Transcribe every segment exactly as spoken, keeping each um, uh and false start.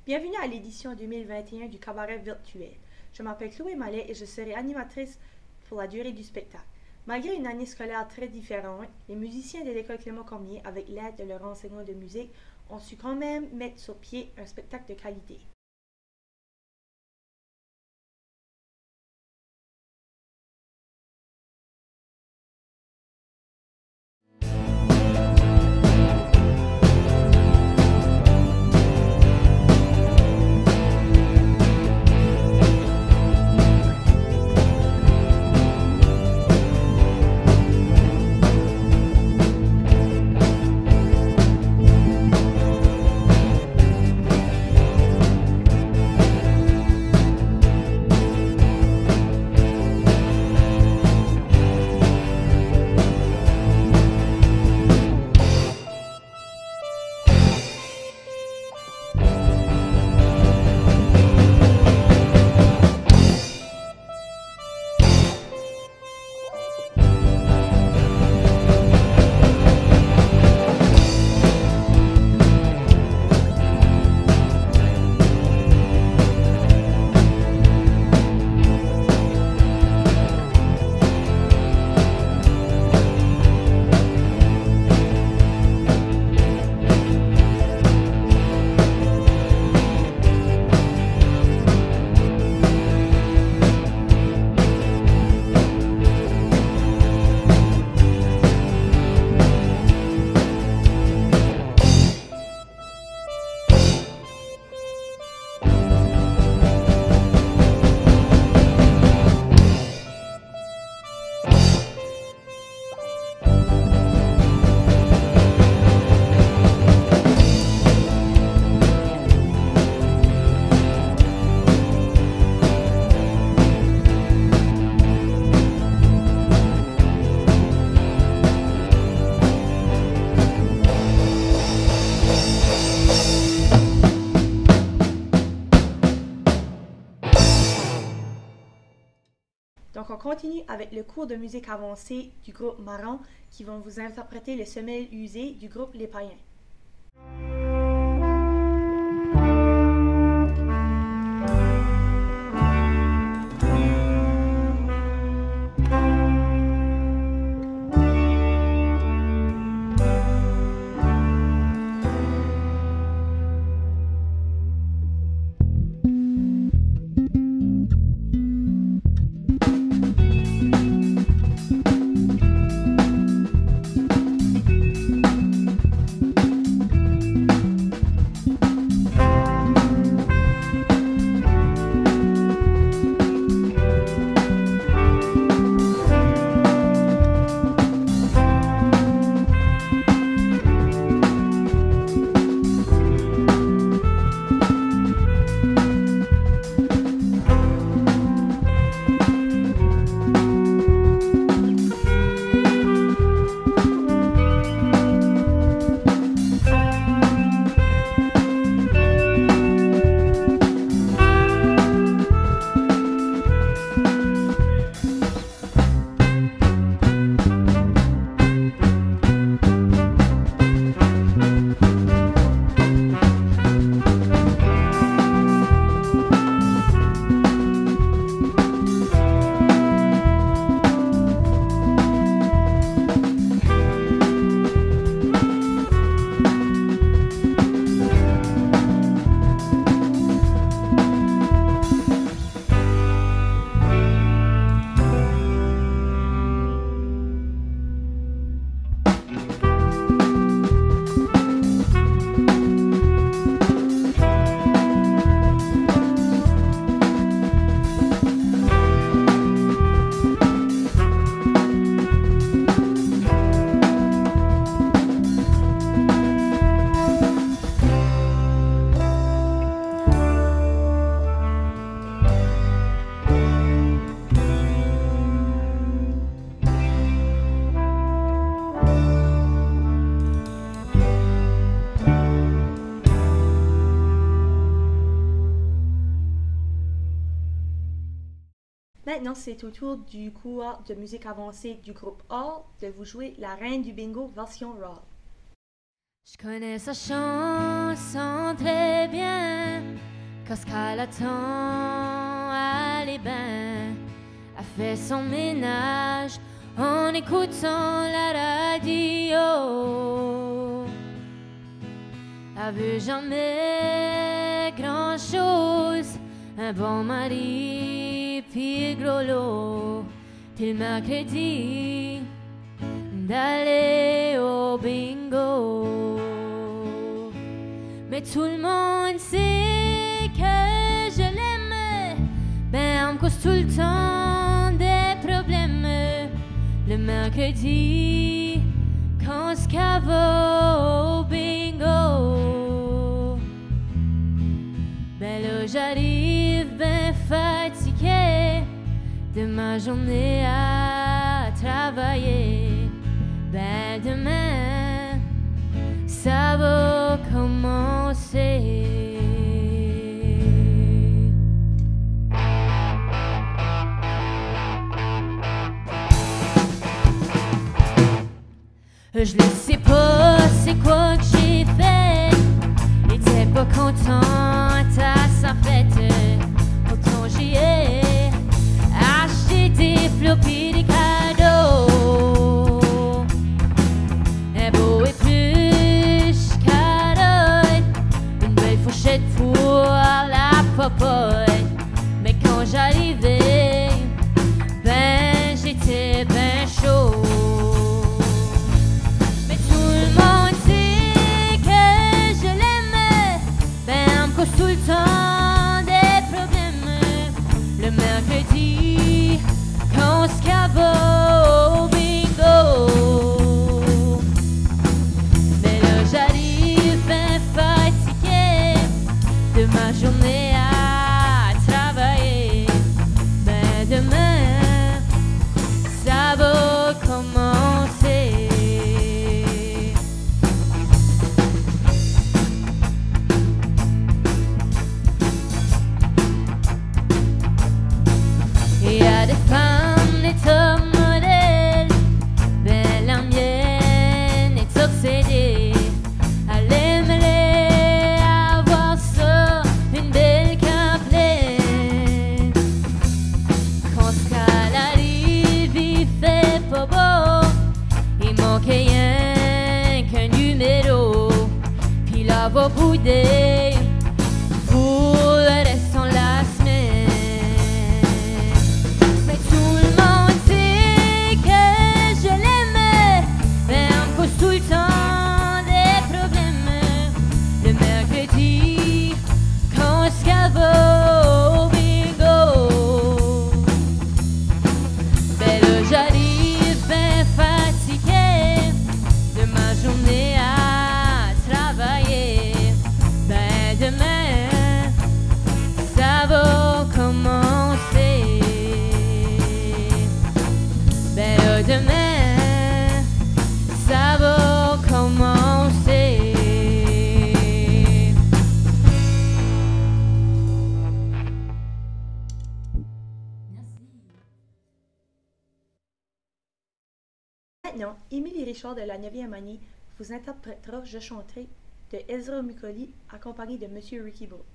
Bienvenue à l'édition deux mille vingt et un du Cabaret virtuel. Je m'appelle Chloé Mallet et je serai animatrice pour la durée du spectacle. Malgré une année scolaire très différente, les musiciens de l'école Clément Cormier, avec l'aide de leur enseignant de musique, ont su quand même mettre sur pied un spectacle de qualité. Donc, on continue avec le cours de musique avancée du groupe Marron qui vont vous interpréter les semelles usées du groupe Les Païens. Maintenant, c'est au tour du cours de musique avancée du groupe Hall de vous jouer La Reine du Bingo version Raw. Je connais sa chanson très bien. parce qu'elle attend, elle est ben, elle fait son ménage en écoutant la radio. Elle veut jamais grand chose, un bon mari, puis gros lot, puis le mercredi d'aller au bingo. Mais tout le monde sait que je l'aime, ben on cause tout le temps des problèmes. Le mercredi, quand ce qu'elle va au bingo, ben là j'arrive ben fatiguée de ma journée à travailler. Ben demain, ça va commencer. Je ne sais pas c'est quoi que j'ai fait. J'étais pas contente à sa fête. Pourtant j'y ai acheté des floppies, des cadeaux. Un beau épluche, carotte, une belle fourchette pour la popote. Mais quand j'arrivais, ben j'étais ben chaud. Tout le temps des problèmes. Le mercredi, quand ce qu'elle va au bingo. Mais là j'arrive bien fatiguée de ma journée à travailler. Ben demain, ça va commencer. Il y a des femmes, des top modèles, ben la mienne est obsédée. Elle aimerait avoir ça, une belle caplette. Quand ce qu'elle arrive, il fait pas beau, il manquait rien qu'un numéro. Puis la va bouder pour le restant de la semaine. Tout le temps des problèmes. Le mercredi, quand ce qu'elle va au bingo. Ben là j'arrive ben fatiguée de ma journée à travailler. Ben demain, ça va commencer. Ben là demain, ça va commencer. Maintenant, Émilie Richard de la neuvième année vous interprétera Je chanterai de Ezra Mukoli accompagné de Monsieur Ricky Beau.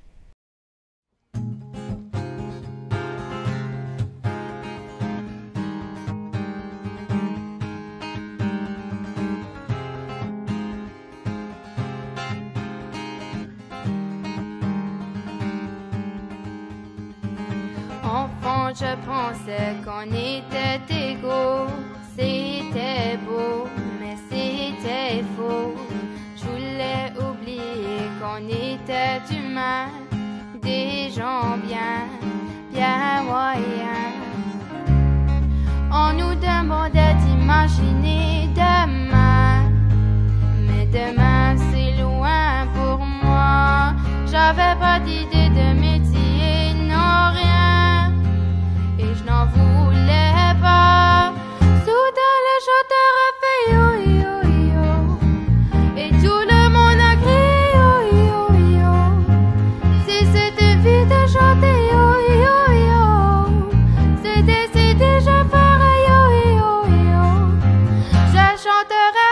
Enfant, je pensais qu'on était égaux. C'était beau, mais c'était faux. Je voulais oublier qu'on était humains, des gens bien, bien moyens. On nous demandait d'imaginer demain, mais demain c'est loin pour moi. J'avais pas d'idée de métier, non rien, et je n'en voulais pas. Soudain le chanteur a fait yo yo yo, et tout le monde a crié yo yo yo. Si c'était vie de chanter yo yo yo, c'était si déjà pareil yo yo yo. Je chanterai.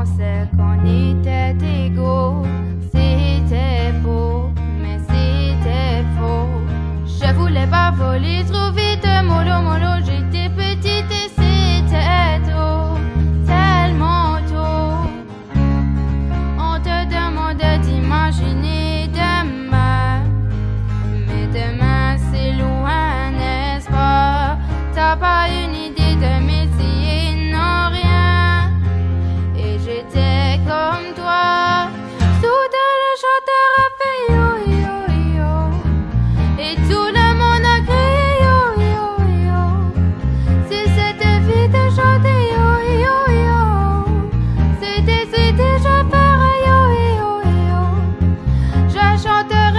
pensais qu'on était égaux. C'était beau, mais c'était faux. Je voulais pas voler trop vite, mollo mollo, j'étais petite et c'était tôt, tellement tôt. On te demande d'imaginer demain, mais demain c'est loin, n'est-ce pas? T'as pas une idée de métier, non rien. Et j'étais comme toi. Soudain le chanteur a fait yo yo yo, et tout le monde a crié yo yo yo. Si c'était vite de chanter yo yo yo, c'était c'était je ferais yo yo yo, je chanterais.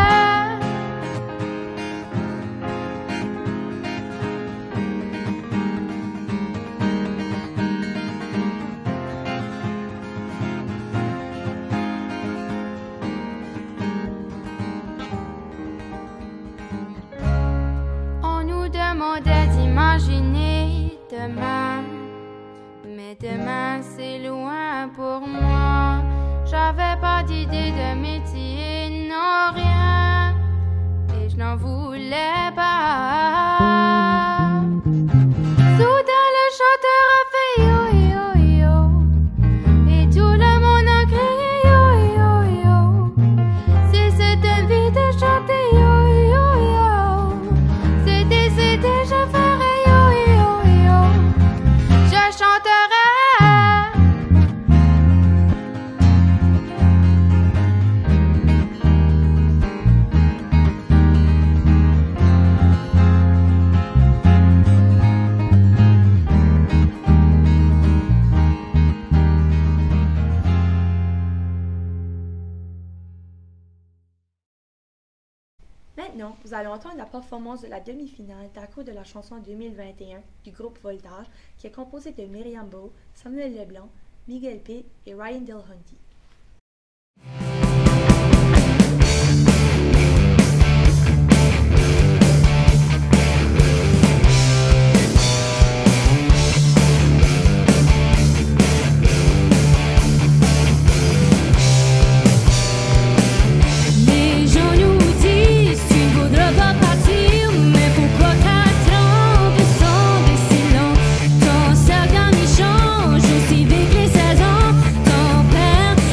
On nous demandait d'imaginer demain, mais demain c'est loin pour moi. J'avais pas d'idée de métier, non rien, et je n'en voulais pas. Soudain le chanteur a fait yo yo yo, et tout le monde a crié yo yo yo. Si c'était vie de chanter yo yo yo, c'était c'était je ferais yo yo yo, je chanterais. Maintenant, vous allez entendre la performance de la demi-finale d'accords de la chanson deux mille vingt et un du groupe Voltage, qui est composé de Myriam Beau, Samuel Leblanc, Miguel P. et Ryan Delhunty. Les gens nous disent tu ne voudras pas partir, mais pourquoi t'attends descendre si long? Ton cercle change aussi vite les saisons, ton père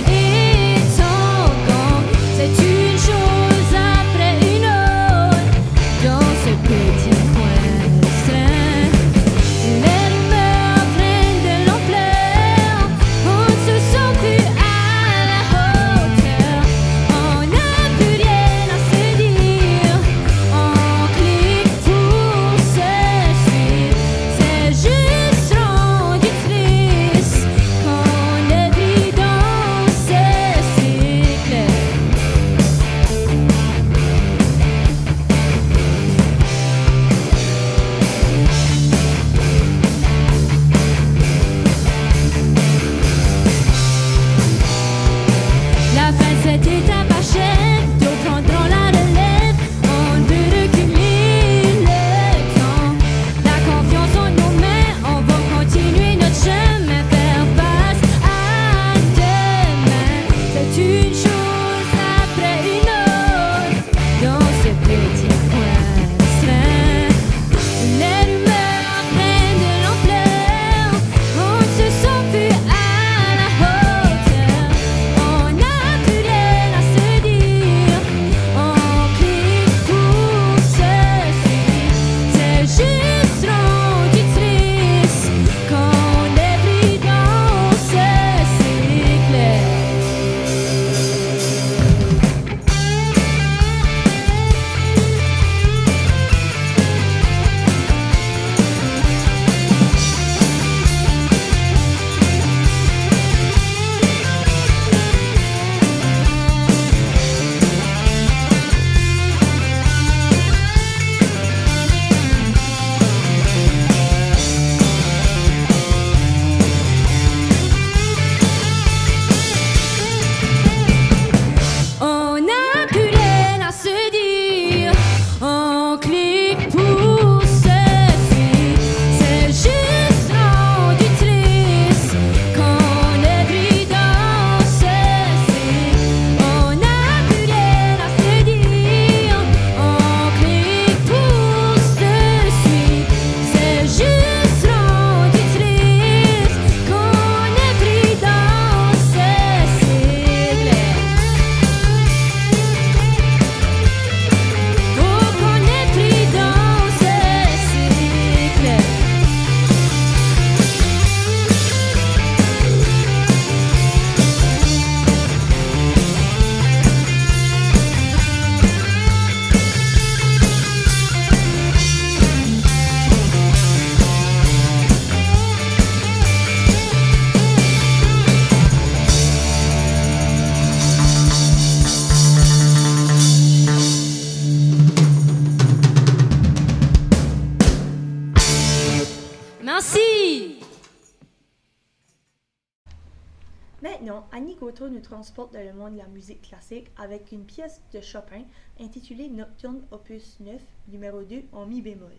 Maintenant, Annie Gautreau nous transporte dans le monde de la musique classique avec une pièce de Chopin intitulée Nocturne opus neuf, numéro deux en mi bémol.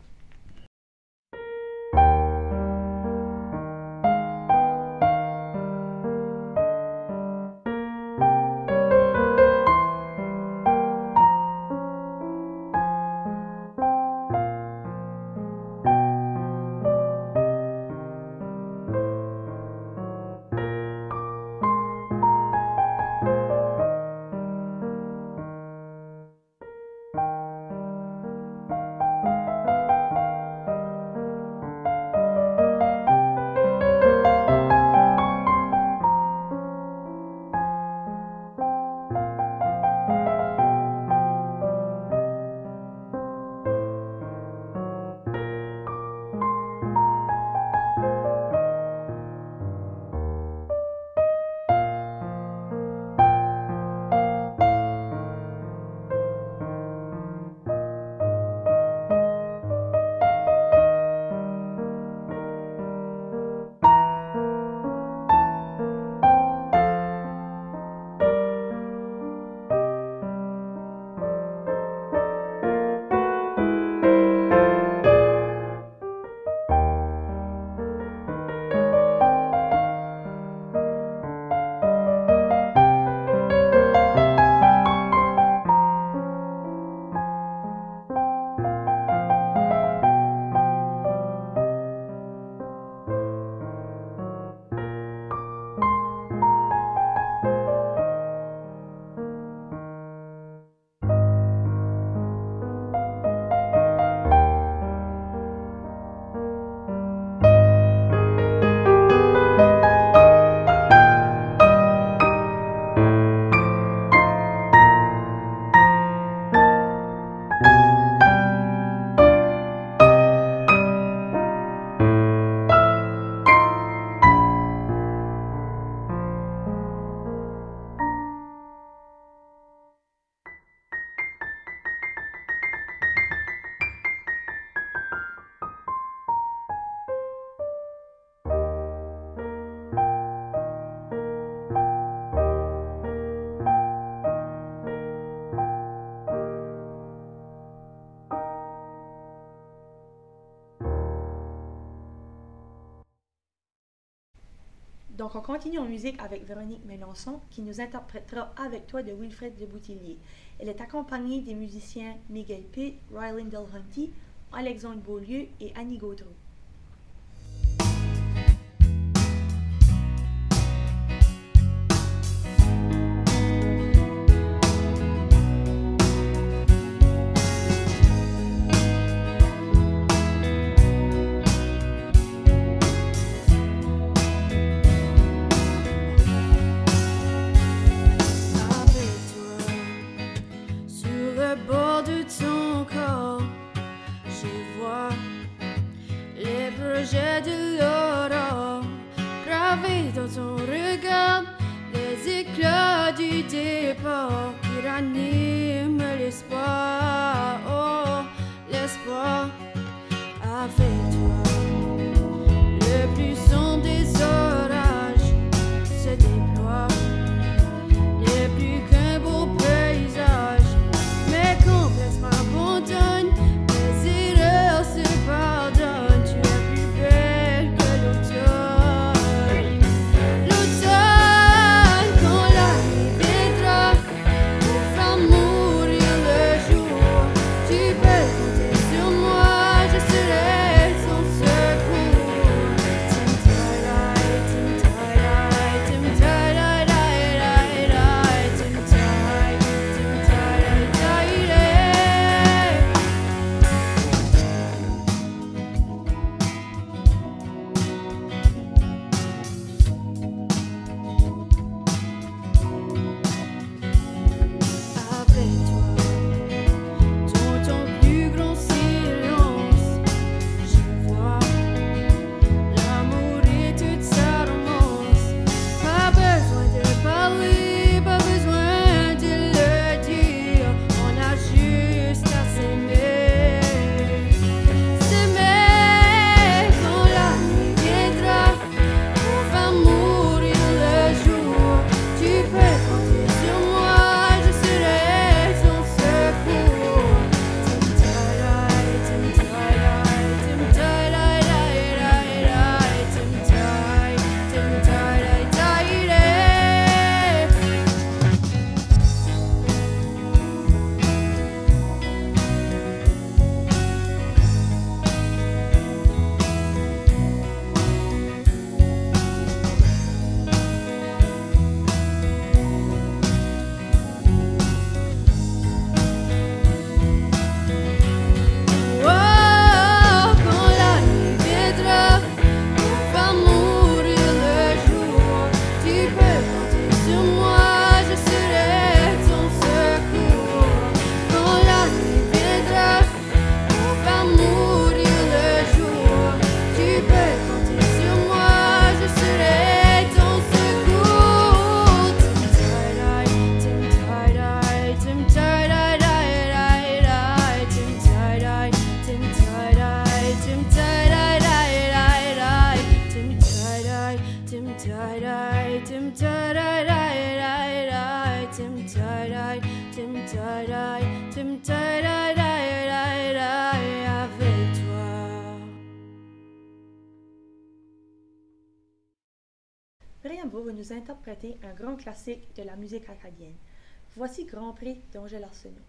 Donc, on continue en musique avec Véronique Mélenchon qui nous interprétera Avec toi de Wilfred de Boutillier. Elle est accompagnée des musiciens Miguel Pitt, Ryland Delhunty, Alexandre Beaulieu et Annie Gautreau. J'ai de l'aurore gravé dans ton regard, les éclats du départ qui raniment l'espoir, oh l'espoir. Avec toi, le plus sombre des orages se déploie, n'est plus qu'un beau paysage, mais complètement abandonne, mes erreurs se pardonnent. Mourir le jour. sur moi, je serai ton secours. Quand la nuit viendra pour faire mourir le jour, tu peux compter sur moi, je serai ton secours. Tim tie-dye, tim tie-dye, tim tie-dye, tim tie-dye, tim tie-dye, tim tie-dye, tim tie-dye, tim tie-dye, tim tie-dye, tim tie-dye, tim tie-dye, tim tie-dye, avec toi. Briambo va nous interpréter un grand classique de la musique acadienne. Voici Grand Prix d'Angèle Arsenault.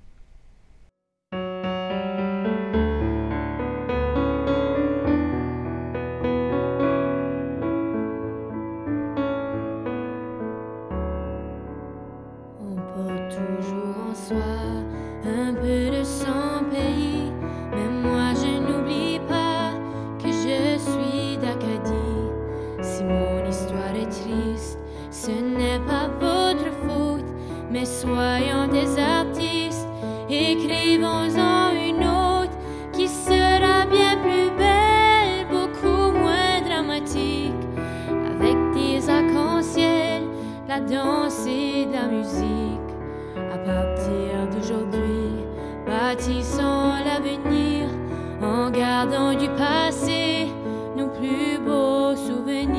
On porte toujours en soi un peu de son pays, mais moi je n'oublie pas que je suis d'Acadie. Si mon histoire est triste, ce n'est pas votre faute, mais soyons des artistes, écrivons-en une autre qui sera bien plus belle, beaucoup moins dramatique, avec des arcs-en-ciel, la danse et de la musique. À partir d'aujourd'hui, bâtissons l'avenir en gardant du passé nos plus beaux souvenirs.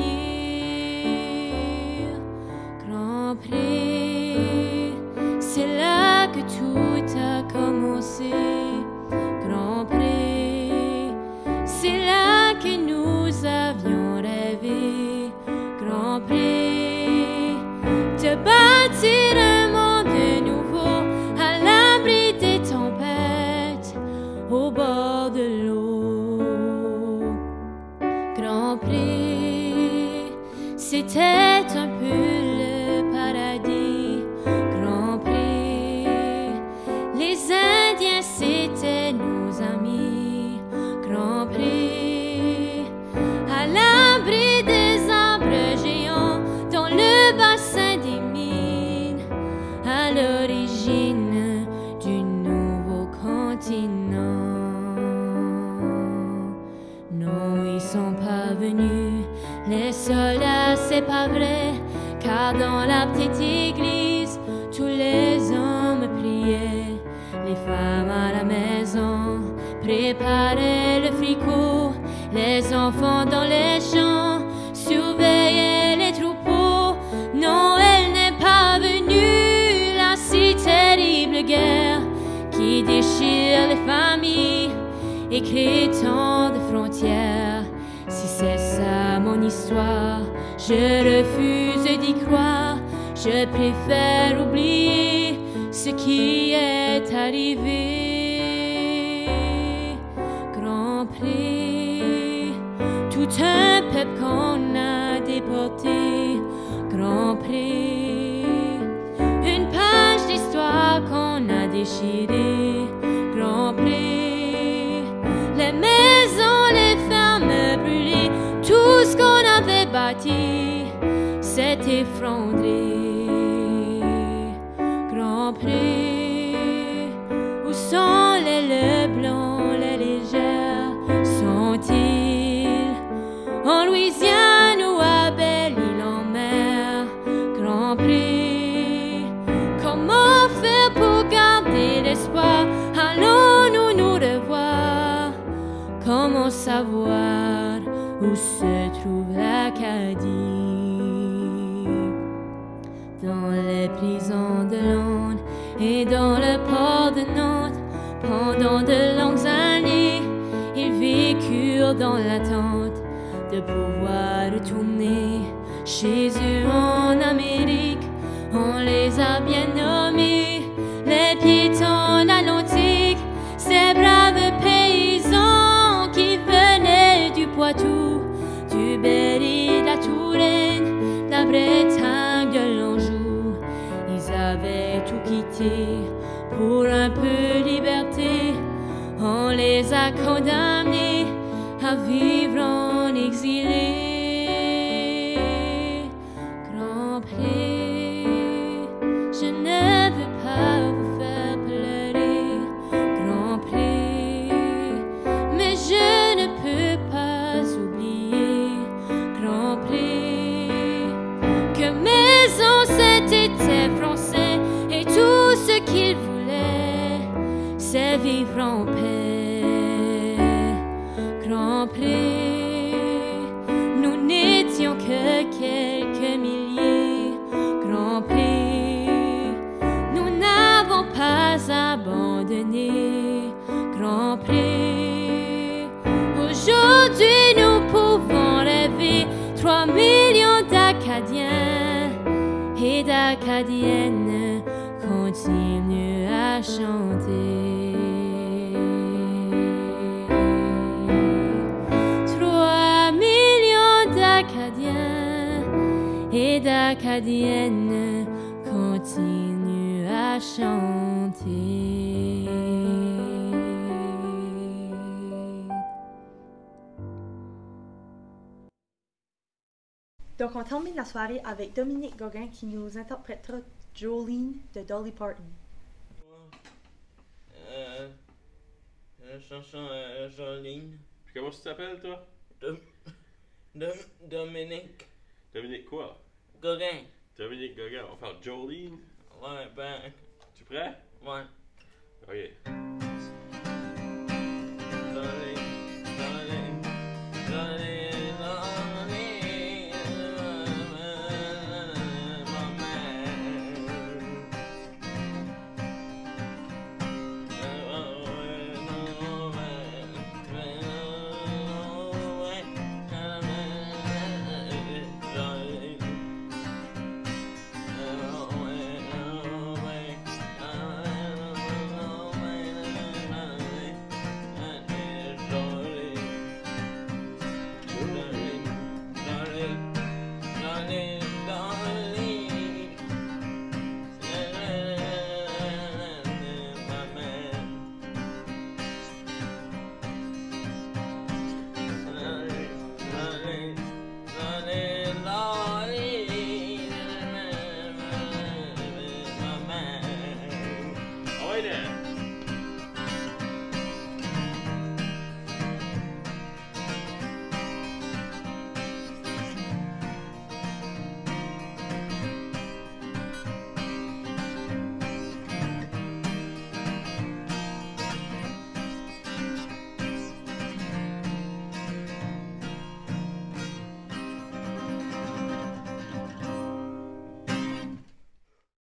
Grand Prix, c'est là que tout a commencé. Grand Prix, c'est là que nous avions rêvé. Grand Prix, de bâtir un monde nouveau à l'abri des tempêtes, au bord de l'eau. Grand Prix, c'était un peu le paradis. Grand Prix, les Indiens c'étaient nos amis. Grand Prix, à l'abri des arbres géants dans le bassin des mines, à l'origine du nouveau continent. Non, ils sont pas venus, les soldats, c'est pas vrai, car dans la petite église, tous les hommes priaient. Les femmes à la maison préparaient le fricot, les enfants dans les champs surveillaient les troupeaux. Non, elle n'est pas venue, la si terrible guerre qui déchire les familles et crée tant de frontières. Si c'est ça mon histoire, je refuse d'y croire. Je préfère oublier ce qui est arrivé. Grand Prix, tout un peuple qu'on a déporté. Grand Prix, une page d'histoire qu'on a déchirée. Grand Prix, les maisons, les fermes brûlées, tout ce qu'on avait bâti s'est effondré. Grand Prix, où sont les Leblancs, les légères, sont-ils en Louisiane ou à Belle-Île-en-Mer? Grand Prix, comment faire pour garder l'espoir? Allons-nous nous revoir? Comment savoir où se trouve l'Acadie? Dans les prisons de Londres et dans le port de Nantes, pendant de longues années, ils vécurent dans l'attente de pouvoir retourner chez eux en Amérique. On les a bien nommés les piétons atlantiques, ces braves paysans qui venaient du Poitou, du Berry, de la Touraine, de la Bretagne, de l'Anjou. Ils avaient tout quitté pour un peu de liberté. On les a condamnés à vivre en exilé. Grand Prix, maison c'était français et tout ce qu'il voulait c'est vivre en paix. Grand Prix, nous n'étions que quelques milliers. Grand Prix, nous n'avons pas abandonné. Grand Prix, aujourd'hui nous pouvons rêver. Trois millions d'Acadiens et d'Acadiennes continuent à chanter. Trois millions d'Acadiens et d'Acadiennes continuent à chanter. Donc, on termine la soirée avec Dominique Gauguin qui nous interprétera Jolene de Dolly Parton. Euh, la chanson euh, Jolene. Puis comment tu t'appelles, toi? Dom, Dom, Dominique Dominique quoi? Gauguin. Dominique Gauguin. On va faire Jolene. Ouais, ben, Tu prêt? ouais. Ok.